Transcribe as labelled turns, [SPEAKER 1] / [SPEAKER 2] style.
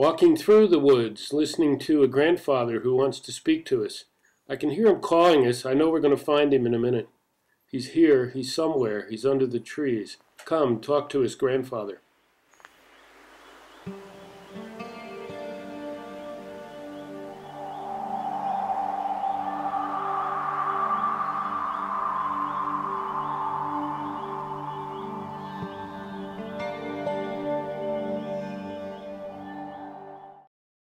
[SPEAKER 1] Walking through the woods, listening to a grandfather who wants to speak to us. I can hear him calling us. I know we're going to find him in a minute. He's here. He's somewhere. He's under the trees. Come, talk to us, grandfather.